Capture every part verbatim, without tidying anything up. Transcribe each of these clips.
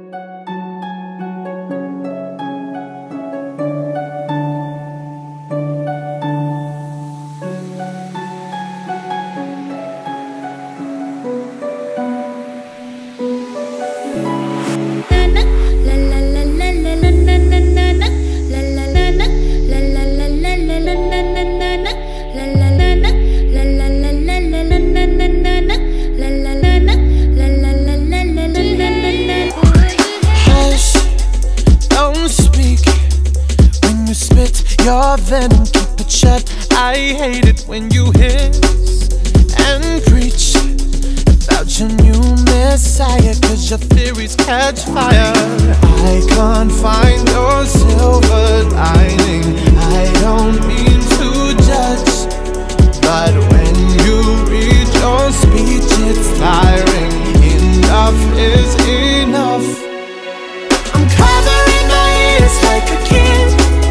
Your venom, keep it shut. I hate it when you hiss and preach about your new messiah, cause your theories catch fire. I can't find your silver lining. I don't mean to judge, but when you read your speech it's tiring. Enough is enough. I'm covering my ears like a kid.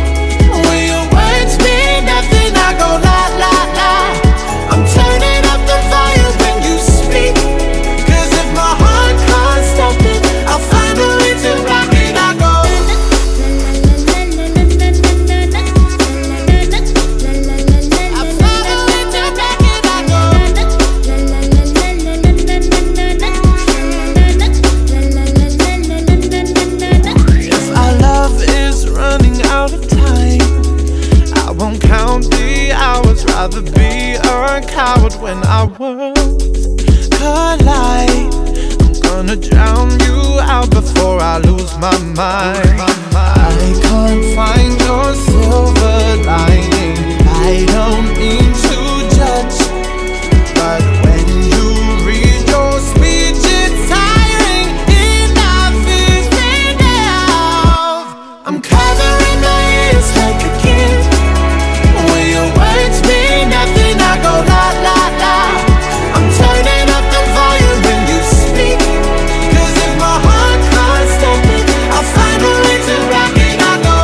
Rather be a coward when our worlds collide. I'm gonna drown you out before I lose my mind. I can't find your silver lining. I don't mean to judge, but when you read your speech it's tiring. Enough is enough. I'm covering my ears like a kid. When your words mean nothing, I go la la la. I'm turning up the volume when you speak, cause if my heart can't stop it, I'll find a way to rock it. I go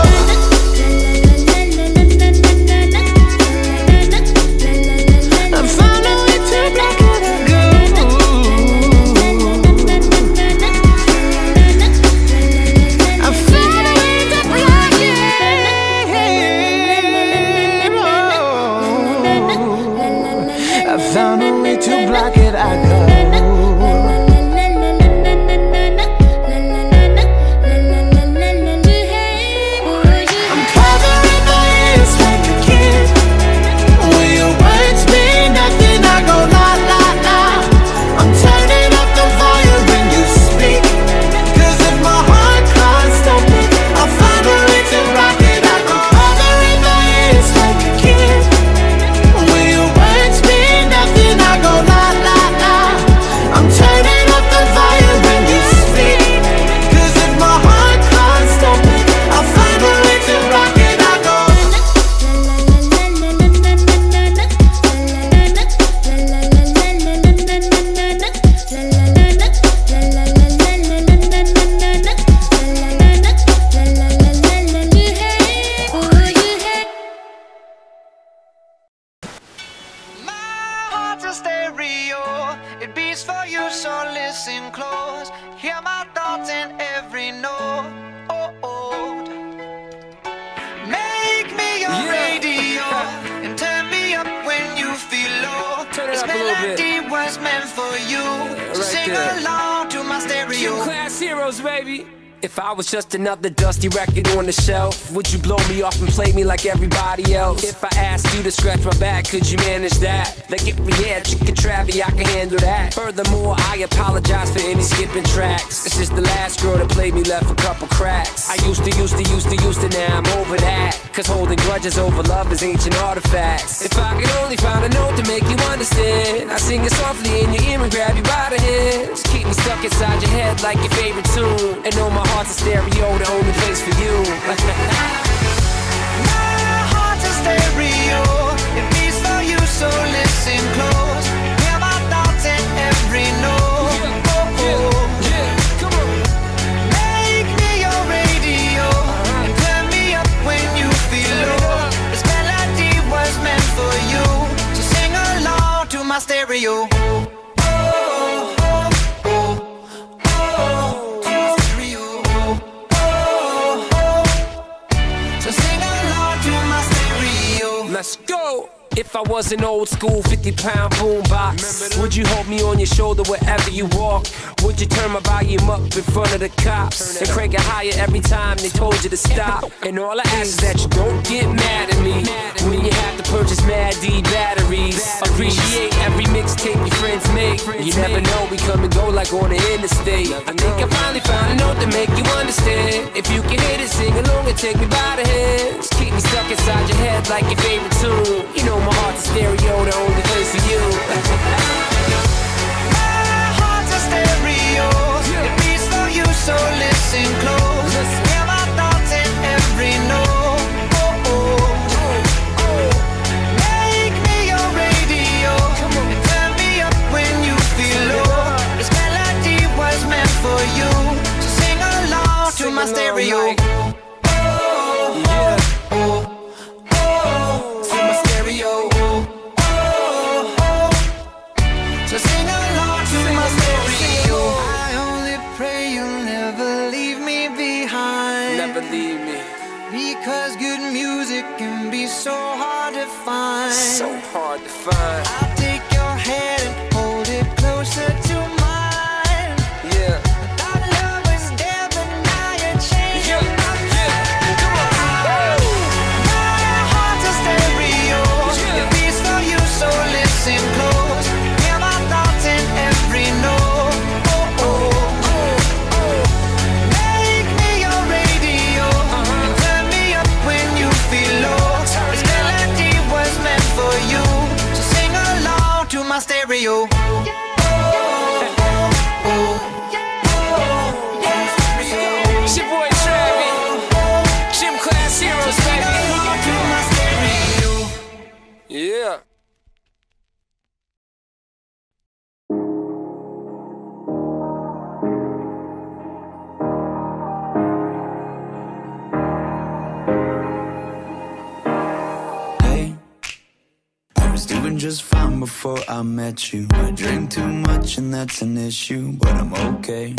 I found a way to rock it. I go I found a way to rock it. I found a way to block it, I go. I'm covering my ears like a kid. When your words mean nothing, I go la la la. I'm turning up the volume when you speak, cause if my heart can't stop it, I'll find a way to rock it. I go covering my ears like a kid. When your words mean nothing, I go la la la. I'm turning up the volume when you speak, cause if my heart can't stop it, I'll find a way to rock it. I go My heart's a stereo, it beats for you, so listen close. Hear my thoughts in every note. Oh, oh. Make me your Yeah. radio and turn me up when you feel low. Turn it This up a little bit. melody was meant for you, so right sing there. along to my stereo. Q Class Heroes, baby. If I was just another dusty record on the shelf, would you blow me off and play me like everybody else? If I asked you to scratch my back, could you manage that? Like if we had chicken Travie, I can handle that. Furthermore, I apologize for any skipping tracks. It's just the last girl that played me left a couple cracks. I used to, used to, used to, used to, now I'm over that. Cause holding grudges over love is ancient artifacts. If I could only find a note to make you understand, I sing it softly in your ear and grab you by the hands. Keep me stuck inside your head like your favorite tune, and know my heart's a stereo, the only place for you. My heart's a stereo, it beats for you, so listen close. Hear my thoughts in every note. Yeah, Oh, oh. yeah, come on. Make me your radio and turn me up when you feel low. This melody was meant for you, so sing along to my stereo. Oh, oh, oh, oh, oh, to my stereo. If I was an old school fifty pound boombox, would you hold me on your shoulder wherever you walk? Would you turn my volume up in front of the cops and crank it higher every time they told you to stop? And all I ask is that you don't get mad at me when you have to purchase Mad D batteries. Appreciate every mixtape your friends make. You never know, we come and go like on the interstate. I think I finally found a note to make you understand. If you can hit it, sing along and take me by the hands. Keep me stuck inside your head like your favorite tune. You know my heart's a stereo, the only place for you. My heart's a stereo, it beats for you, so listen close. Hear my thoughts in every note. Oh, oh, oh. Make me your radio, and turn me up when you feel low. This melody was meant for you, so sing along to my stereo. Because good music can be so hard to find. So hard to find. I'll take your hand and hold it closer to mine. Yeah. Our love was there, but now you're changing Yeah. my mind. Yeah. Come on. My heart's a stereo, it beats for you, so listen close. Hear my thoughts in every note. Oh, oh, oh, oh. Make me your radio, and turn me up when you feel low. This melody was meant for you, so sing along to my stereo. It's your boy Travis, Gym Class Heroes, Sing along to my stereo. baby. Yeah. Hey, I was doing just fine before I met you. I drink too much and that's an issue, but I'm okay.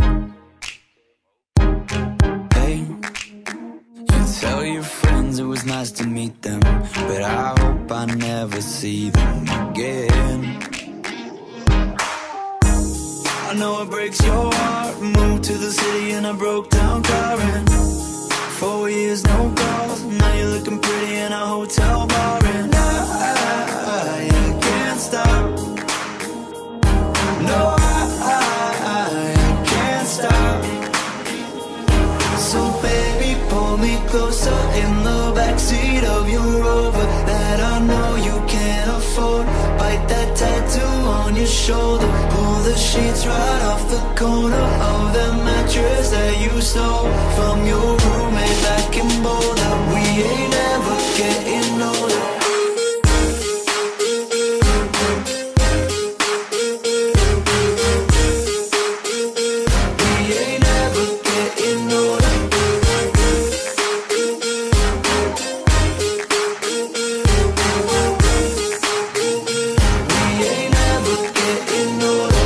Hey, you tell your friends it was nice to meet them, but I hope I never see them again. I know it breaks your heart. Moved to the city in a broke down car and four years no calls. Now you're looking pretty in a hotel bar and I, I, I can't stop. No, I, I, I can't stop. So baby, pull me closer in the backseat of your Rover that I know you can't afford. Bite that tattoo on your shoulder. Pull the sheets right off the corner of the mattress that you stole from your roommate back in Boulder. We ain't ever getting older. We ain't ever getting older. We ain't ever getting older.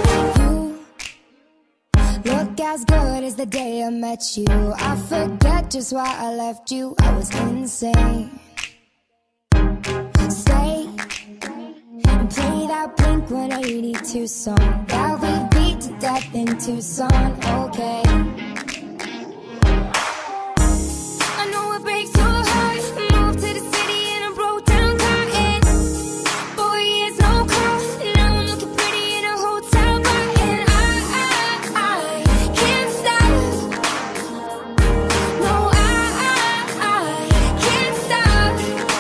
You look as good as the day I met you. I forget just why I left you. I was insane. Stay and play that Blink one eighty-two song that we beat to death in Tucson. Okay. I know it breaks your heart. Moved to the city in a broke down car and four years no call. Now I'm looking pretty in a hotel bar and I, I, I can't stop. No, I, I, I can't stop.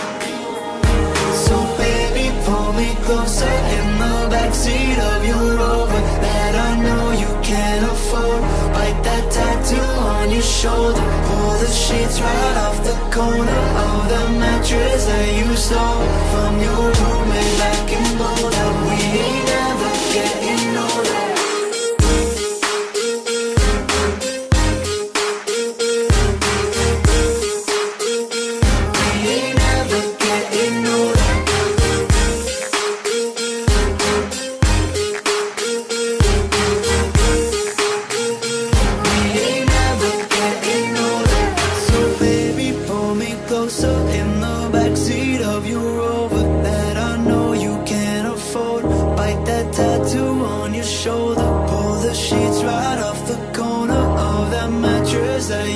So baby, pull me closer in the backseat of your Rover that I know you can't afford. Bite that tattoo on your shoulder. Pull the sheets right off the corner of the mattress that you stole from your roommate back in Boulder. We ain't ever getting older. We ain't ever getting older. We ain't ever getting older. So baby, pull me closer in the backseat of your Rover that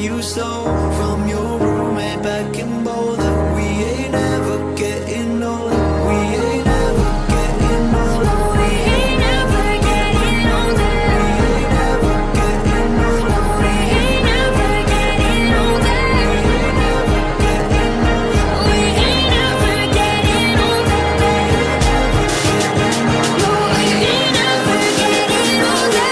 you stole from your roommate back in Boulder. We ain't ever getting older. We ain't ever getting older. We ain't ever getting older. We ain't ever getting older. We ain't ever getting older. We ain't ever getting older. We ain't ever getting older.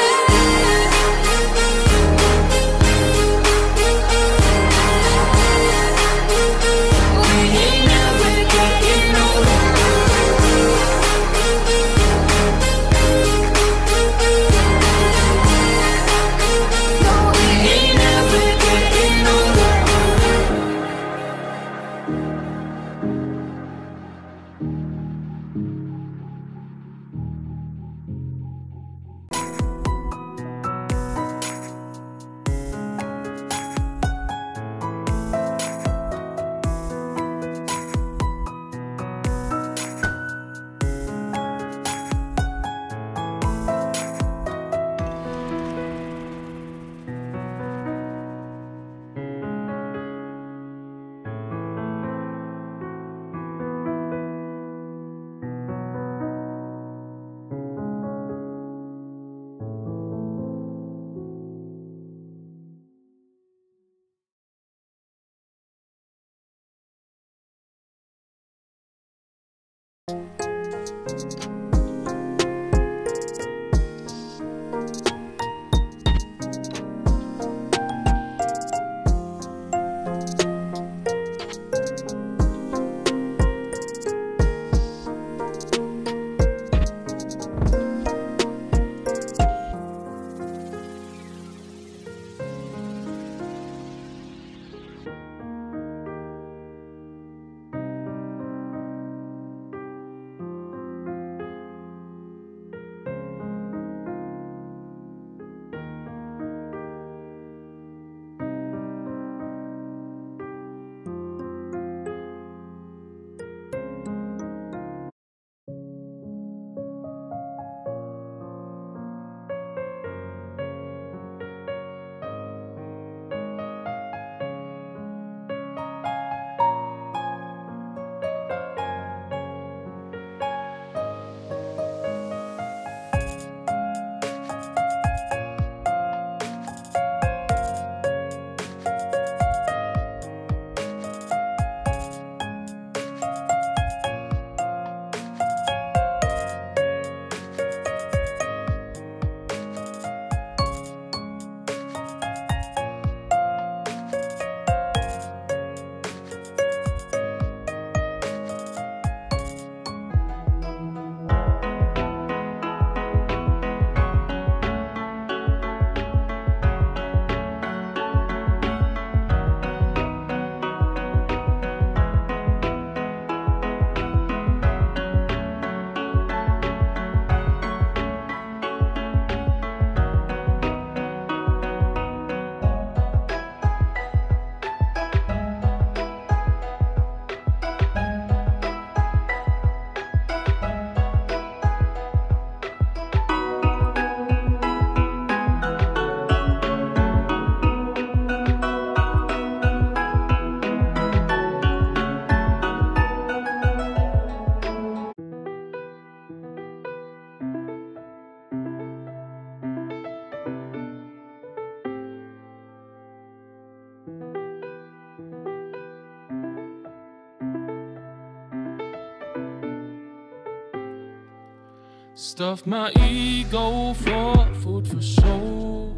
Stuffed my ego for food for soul.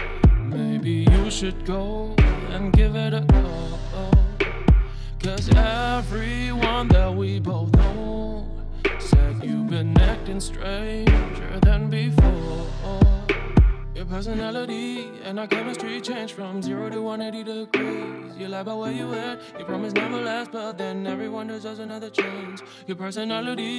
Maybe you should go and give it a go. Cause everyone that we both know said you've been acting stranger than before. Your personality and our chemistry changed from zero to one eighty degrees. You lie about where you at, you promise never last, but then everyone deserves another chance. Your personality